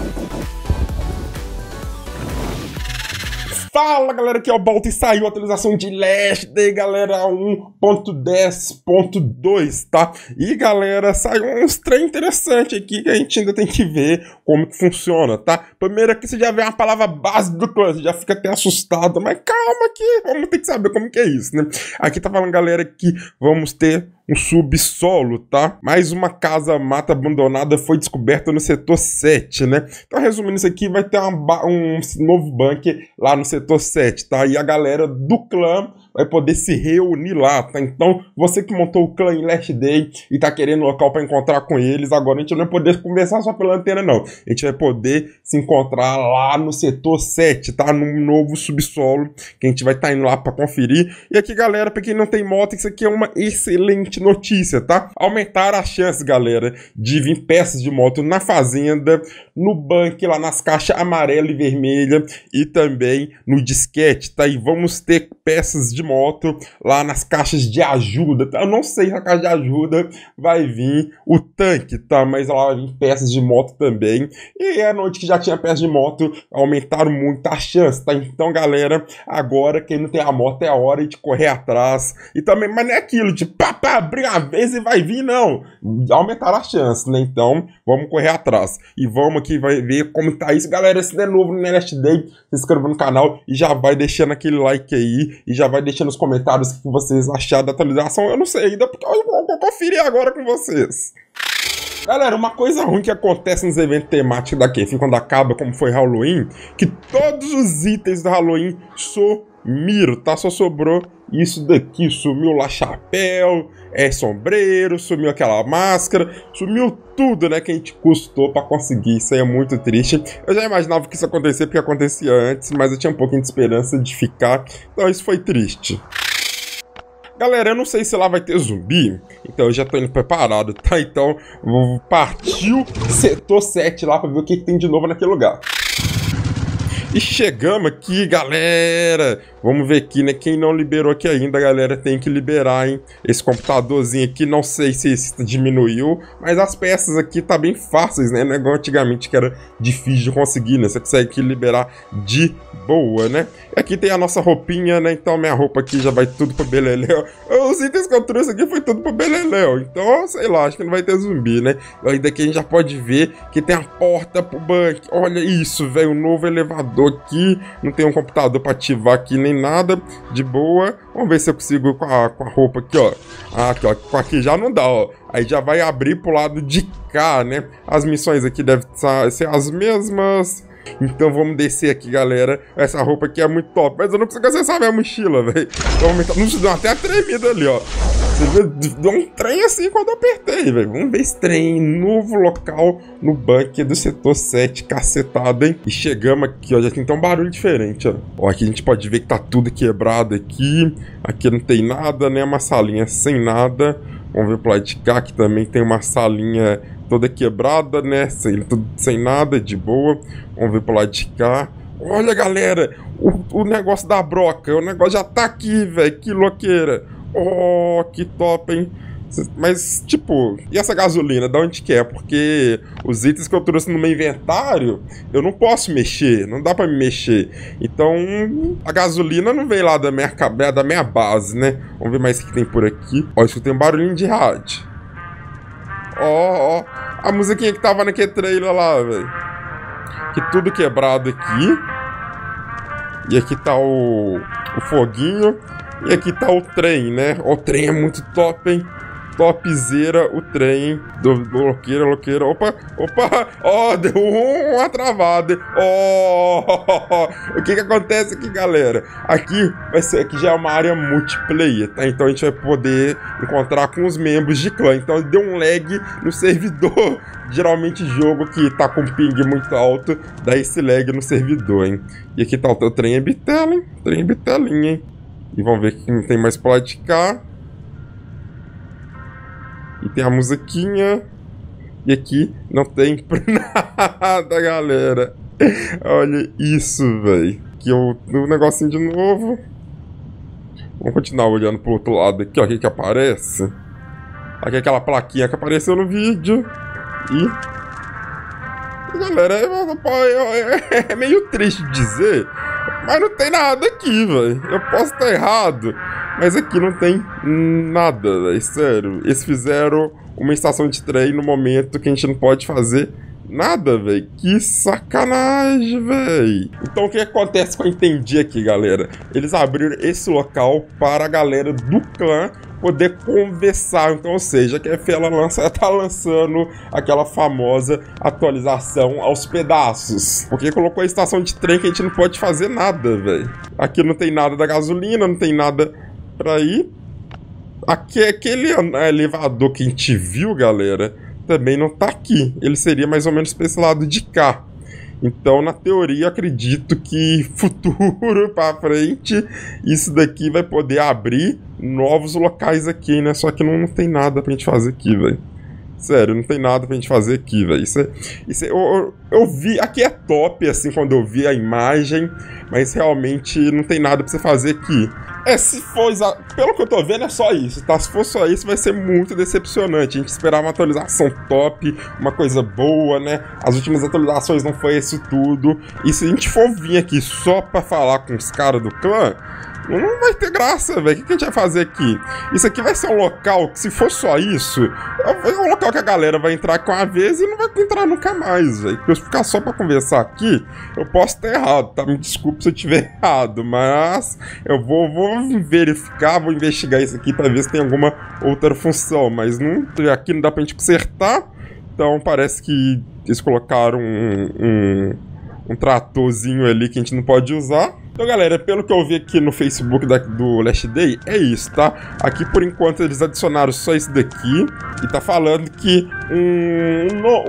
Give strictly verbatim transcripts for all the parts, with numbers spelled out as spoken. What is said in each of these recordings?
Fala galera, aqui é o Balto e saiu a atualização de Last Day, galera, um ponto dez ponto dois, tá? E galera, saiu uns trem interessantes aqui que a gente ainda tem que ver como que funciona, tá? Primeiro aqui você já vê uma palavra base do clã, você já fica até assustado, mas calma que vamos ter que saber como que é isso, né? Aqui tá falando, galera, que vamos ter um subsolo, tá? Mais uma casa mata abandonada foi descoberta no setor sete, né? Então, resumindo isso aqui, vai ter uma, um novo bunker lá no setor sete, tá? E a galera do clã vai poder se reunir lá, tá? Então, você que montou o clã em Last Day e tá querendo local pra encontrar com eles, agora a gente não vai poder conversar só pela antena, não. A gente vai poder se encontrar lá no setor sete, tá? Num novo subsolo, que a gente vai estar tá indo lá pra conferir. E aqui, galera, pra quem não tem moto, isso aqui é uma excelente notícia, tá? Aumentaram a chance, galera, de vir peças de moto na fazenda, no bunker, lá nas caixas amarela e vermelha e também no disquete, tá? E vamos ter peças de moto lá nas caixas de ajuda, tá? Eu não sei se a caixa de ajuda vai vir o tanque, tá? Mas lá vai vir peças de moto também. E à noite que já tinha peças de moto, aumentaram muito a chance, tá? Então, galera, agora quem não tem a moto é a hora de correr atrás. E também, mas não é aquilo de pá, pá, abrir a vez e vai vir, não. Aumentaram a chance, né? Então, vamos correr atrás. E vamos aqui vai ver como tá isso. Galera, se não é novo no Last Day, se inscreva no canal e já vai deixando aquele like aí. E já vai deixando nos comentários o que vocês acharam da atualização. Eu não sei ainda, porque eu vou conferir agora com vocês. Galera, uma coisa ruim que acontece nos eventos temáticos daqui, quando acaba, como foi Halloween, que todos os itens do Halloween sumiram, tá? Só sobrou isso daqui, sumiu lá chapéu, é sombreiro, sumiu aquela máscara, sumiu tudo, né, que a gente custou pra conseguir. Isso aí é muito triste. Eu já imaginava que isso acontecia porque acontecia antes, mas eu tinha um pouquinho de esperança de ficar, então isso foi triste. Galera, eu não sei se lá vai ter zumbi, então eu já tô indo preparado, tá? Então, partiu setor sete lá pra ver o que, que tem de novo naquele lugar. E chegamos aqui, galera. Vamos ver aqui, né? Quem não liberou aqui ainda, galera, tem que liberar, hein? Esse computadorzinho aqui, não sei se esse diminuiu, mas as peças aqui tá bem fáceis, né? Não é igual antigamente que era difícil de conseguir, né? Você consegue aqui liberar de boa, né? E aqui tem a nossa roupinha, né? Então minha roupa aqui já vai tudo pro beleléu. Os itens que eu trouxe aqui foi tudo pro beleléu. Então, sei lá, acho que não vai ter zumbi, né? Aí daqui a gente já pode ver que tem a porta pro bunker. Olha isso, velho, um novo elevador aqui. Não tem um computador pra ativar aqui nem nada. De boa. Vamos ver se eu consigo com a, com a roupa aqui, ó. Ah, aqui, ó. Com aqui já não dá, ó. Aí já vai abrir pro lado de cá, né? As missões aqui devem ser as mesmas. Então vamos descer aqui, galera. Essa roupa aqui é muito top, mas eu não consigo acessar minha mochila, velho. Então, não se deu até a tremida ali, ó. Você viu? Deu um trem assim quando eu apertei, velho. Vamos ver esse trem. Novo local no bunker do setor sete. Cacetado, hein? E chegamos aqui, ó. Já tem então um barulho diferente, ó. Ó, aqui a gente pode ver que tá tudo quebrado aqui. Aqui não tem nada, né? Uma salinha sem nada. Vamos ver pro lado de cá, que também tem uma salinha toda quebrada, né? Sem, tudo, sem nada, de boa. Vamos ver pro lado de cá. Olha, galera, o, o negócio da broca. O negócio já tá aqui, velho. Que louqueira. Oh, que top, hein? Mas, tipo, e essa gasolina, da onde que é? Porque os itens que eu trouxe no meu inventário, eu não posso mexer, não dá pra me mexer. Então, a gasolina não veio lá da minha, da minha base, né? Vamos ver mais o que tem por aqui. Ó, escutei um barulhinho de rádio. Ó, ó, a musiquinha que tava naquele trailer lá, velho. Que tudo quebrado aqui. E aqui tá o, o foguinho. E aqui tá o trem, né? O trem é muito top, hein? Topzera o trem do, do loqueira, loqueira. Opa, opa, ó, oh, deu uma travada. Ó, oh, o que que acontece aqui, galera? Aqui vai ser, aqui já é uma área multiplayer, tá? Então a gente vai poder encontrar com os membros de clã. Então deu um lag no servidor. Geralmente jogo que tá com ping muito alto, dá esse lag no servidor, hein? E aqui tá o, o trem é bitela, hein? Trem é bitelinha, hein? E vamos ver que não tem mais pra lá de cá. E tem a musiquinha. E aqui não tem nada, galera. Olha isso, velho. Aqui o, o negocinho de novo. Vamos continuar olhando pro outro lado aqui, ó. O que que aparece? Aqui é aquela plaquinha que apareceu no vídeo. E... Galera, é, é, é meio triste dizer, mas não tem nada aqui, velho. Eu posso estar errado, mas aqui não tem nada, velho. Sério, eles fizeram uma estação de trem no momento que a gente não pode fazer nada, velho. Que sacanagem, velho. Então o que acontece que eu entendi aqui, galera? Eles abriram esse local para a galera do clã poder conversar. Então, ou seja, a Q F ela lança, ela tá lançando aquela famosa atualização aos pedaços. Porque colocou a estação de trem que a gente não pode fazer nada, velho. Aqui não tem nada da gasolina, não tem nada pra ir. Aqui, aquele elevador que a gente viu, galera, também não tá aqui. Ele seria mais ou menos pra esse lado de cá. Então, na teoria, eu acredito que futuro pra frente, isso daqui vai poder abrir novos locais aqui, né? Só que não, não tem nada pra gente fazer aqui, velho. Sério, não tem nada pra gente fazer aqui, velho. Isso é, isso é, eu, eu, eu vi... Aqui é top, assim, quando eu vi a imagem, mas realmente não tem nada pra você fazer aqui. É, se for... Pelo que eu tô vendo, é só isso, tá? Se for só isso, vai ser muito decepcionante. A gente esperava uma atualização top, uma coisa boa, né? As últimas atualizações não foi isso tudo. E se a gente for vir aqui só pra falar com os caras do clã, não vai ter graça, velho. O que, que a gente vai fazer aqui? Isso aqui vai ser um local que, se for só isso, é um local que a galera vai entrar com uma vez e não vai entrar nunca mais, velho. Porque se ficar só pra conversar aqui, eu posso estar errado, tá? Me desculpe se eu estiver errado, mas eu vou, vou verificar, vou investigar isso aqui pra ver se tem alguma outra função. Mas não, aqui não dá pra gente consertar, então parece que eles colocaram um, um, um tratorzinho ali que a gente não pode usar. Então, galera, pelo que eu vi aqui no Facebook da, do Last Day, é isso, tá? Aqui, por enquanto, eles adicionaram só isso daqui. E tá falando que um, um, no,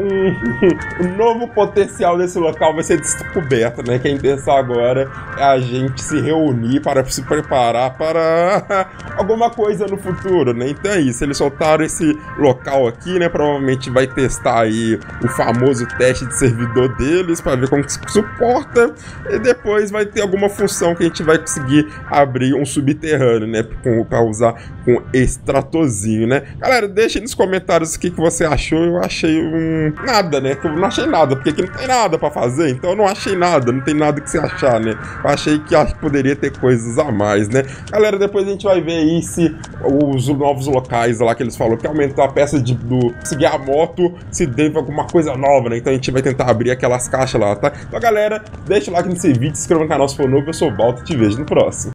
um, um novo potencial desse local vai ser descoberto, né? Que a intenção agora é a gente se reunir para se preparar para alguma coisa no futuro, né? Então é isso, eles soltaram esse local aqui, né? Provavelmente vai testar aí o famoso teste de servidor deles para ver como que se suporta. E depois vai ter alguma função que a gente vai conseguir abrir um subterrâneo, né, para usar com esse tratorzinho, né. Galera, deixa aí nos comentários o que, que você achou. Eu achei um... nada, né, eu não achei nada, porque aqui não tem nada para fazer, então eu não achei nada, não tem nada que você achar, né. Eu achei que acho que poderia ter coisas a mais, né. Galera, depois a gente vai ver aí se os novos locais lá que eles falaram que aumentou a peça de, do seguir a moto, se deve alguma coisa nova, né, então a gente vai tentar abrir aquelas caixas lá, tá. Então, galera, deixa o like nesse vídeo, se inscreva no canal se for novo. Eu sou o Balto e te vejo no próximo.